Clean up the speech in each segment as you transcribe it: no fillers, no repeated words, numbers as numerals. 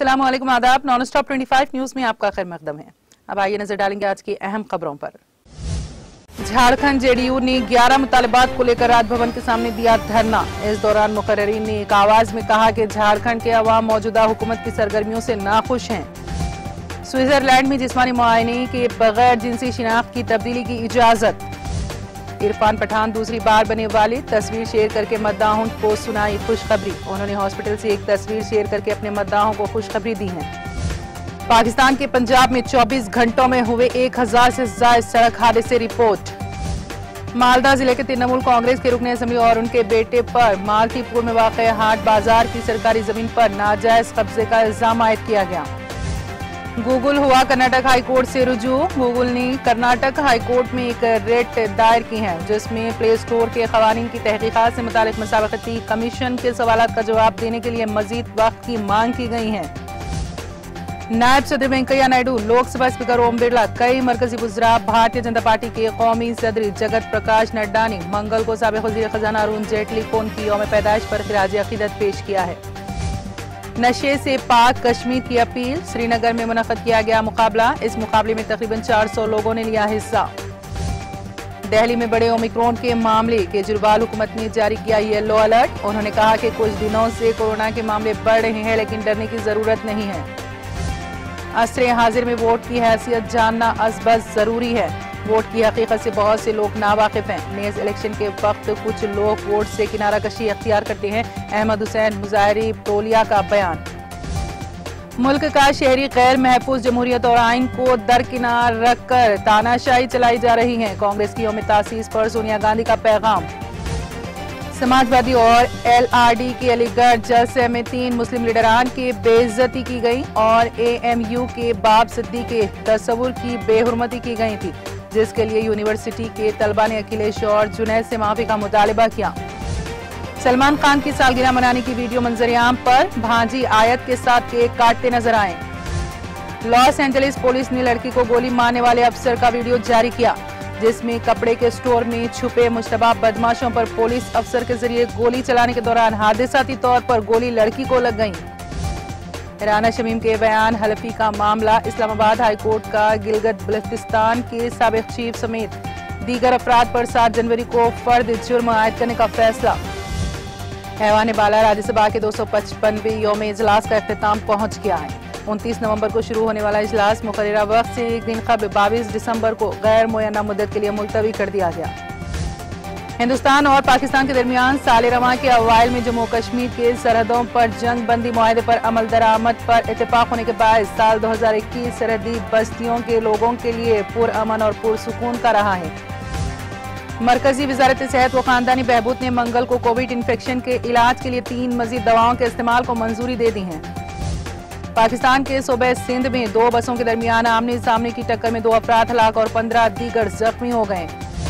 अस्सलाम वालेकुम, आदाब। नॉन स्टॉप 25 न्यूज में आपका खैर मकदम है। अब आइए नजर डालेंगे आज की अहम खबरों पर। झारखंड जेडीयू ने 11 मुतालबात को लेकर राजभवन के सामने दिया धरना। इस दौरान मुकर्ररीन ने एक आवाज में कहा कि झारखंड के अवाम मौजूदा हुकूमत की सरगर्मियों से नाखुश हैं। स्विट्जरलैंड में जिस्मानी मुआयने के बगैर जिनसी शिनाख्त की तब्दीली की इजाजत। इरफान पठान दूसरी बार बने वालिद, तस्वीर शेयर करके मद्दाहों को सुनाई खुशखबरी। उन्होंने हॉस्पिटल से एक तस्वीर शेयर करके अपने मद्दाहों को खुशखबरी दी है। पाकिस्तान के पंजाब में 24 घंटों में हुए 1000 से ज्यादा सड़क हादसे रिपोर्ट। मालदा जिले के तृणमूल कांग्रेस के रुकने असेंबली और उनके बेटे पर मालतीपुर में वाक़ हाट बाजार की सरकारी जमीन पर नाजायज कब्जे का इल्जाम आयद किया गया। गूगल हुआ कर्नाटक हाईकोर्ट से रुजू। गूगल ने कर्नाटक हाईकोर्ट में एक रिट दायर की है, जिसमें प्ले स्टोर के खवानीन की तहकीकात से मुतालिक मसावकती कमीशन के सवालात का जवाब देने के लिए मजीद वक्त की मांग की गई है। नायब सदर वेंकैया नायडू, लोकसभा स्पीकर ओम बिरला, कई मरकजी वज़रा, भारतीय जनता पार्टी के कौमी सदर जगत प्रकाश नड्डा ने मंगल को साबिक़ वज़ीर खजाना अरुण जेटली को उनकी यौम पैदाइश पर खिराज अक़ीदत पेश किया है। नशे से पाक कश्मीर की अपील। श्रीनगर में मुनक़्क़द किया गया मुकाबला। इस मुकाबले में तकरीबन 400 लोगों ने लिया हिस्सा। दिल्ली में बड़े ओमिक्रॉन के मामले, केजरीवाल हुकूमत ने जारी किया येलो अलर्ट। उन्होंने कहा कि कुछ दिनों से कोरोना के मामले बढ़ रहे हैं, लेकिन डरने की जरूरत नहीं है। असरे हाजिर में वोट की हैसियत जानना असबस जरूरी है। वोट की हकीकत से बहुत से लोग नावाकिफ हैं। नेज़ इलेक्शन के वक्त कुछ लोग वोट से किनारा कशी अख्तियार करते हैं। अहमद हुसैन मुजाहिरी टोलिया का बयान। मुल्क का शहरी गैर महफूज जमहूरियत और आइन को दरकिनार रखकर तानाशाही चलाई जा रही है। कांग्रेस की यौम तासीस पर सोनिया गांधी का पैगाम। समाजवादी और LRD के अलीगढ़ जलसे में 3 मुस्लिम लीडरान की बेइज्जती की गई और AMU के बाब सिद्दीक के तस्वुर की बेहुरमती की गई थी, जिसके लिए यूनिवर्सिटी के तलबा ने अखिलेश और जुनैद से माफी का मुतालबा किया। सलमान खान की सालगिरह मनाने की वीडियो मंजरियाम पर भांजी आयत के साथ केक काटते नजर आए। लॉस एंजलिस पुलिस ने लड़की को गोली मारने वाले अफसर का वीडियो जारी किया, जिसमें कपड़े के स्टोर में छुपे मुश्तबा बदमाशों पर पुलिस अफसर के जरिए गोली चलाने के दौरान हादसाती तौर पर गोली लड़की को लग गई। राना शमीम के बयान हलफी का मामला। इस्लामाबाद हाईकोर्ट का गिलगित बल्तिस्तान के साबिक चीफ समेत दीगर अफराद पर 7 जनवरी को फर्द जुर्म आयद करने का फैसला। ऐवान बाला राज्यसभा के 255वें यौम इजलास का इख्तिताम पहुंच गया है। 29 नवंबर को शुरू होने वाला इजलास मुकर्ररा वक्त से एक दिन कबल 22 दिसंबर को गैर मुय्यना मुद्दत के लिए मुलतवी कर दिया गया। हिंदुस्तान और पाकिस्तान के दरमियान साल रवां के अवाइल में जम्मू कश्मीर के सरहदों पर जंग बंदी मुआहदे पर अमल दरामद पर इत्तेफाक होने के बाद साल 2021 सरहदी बस्तियों के लोगों के लिए पुरअमन और पुरसुकून का रहा है। मरकजी वजारत सेहत व खानदानी बहबूद ने मंगल को कोविड इन्फेक्शन के इलाज के लिए 3 मजीद दवाओं के इस्तेमाल को मंजूरी दे दी है। पाकिस्तान के सूबे सिंध में 2 बसों के दरमियान आमने सामने की टक्कर में 2 अफराद हलाक और 15 दीगर जख्मी हो गए।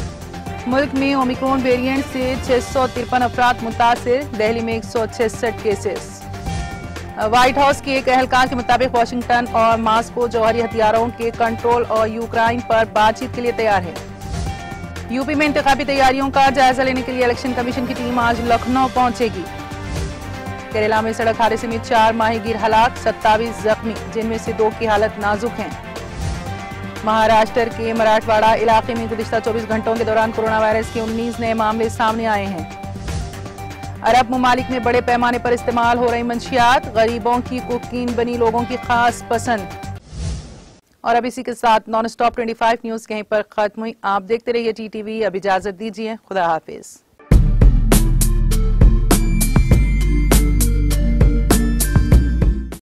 मुल्क में ओमिक्रॉन वेरिएंट से 653 अफराद मुतासिर। दिल्ली में 166 केसेस। व्हाइट हाउस के एक एहलकार के मुताबिक वाशिंगटन और मास्को जौहरी हथियारों के कंट्रोल और यूक्रेन पर बातचीत के लिए तैयार है। यूपी में इंतखाबी तैयारियों का जायजा लेने के लिए इलेक्शन कमीशन की टीम आज लखनऊ पहुंचेगी। केरला में सड़क हादसे में 4 माहीगीर हलाक, 27 जख्मी, जिनमें से 2 की हालत नाजुक है। महाराष्ट्र के मराठवाड़ा इलाके में गुज़िश्ता 24 घंटों के दौरान कोरोना वायरस के 19 नए मामले सामने आए हैं। अरब ममालिक में बड़े पैमाने पर इस्तेमाल हो रही मंशियात, गरीबों की कुकीन बनी लोगों की खास पसंद। और अब इसी के साथ नॉन स्टॉप 25 न्यूज यहीं पर खत्म हुई। आप देखते रहिए TTV। अब इजाजत दीजिए। खुदा हाफिज।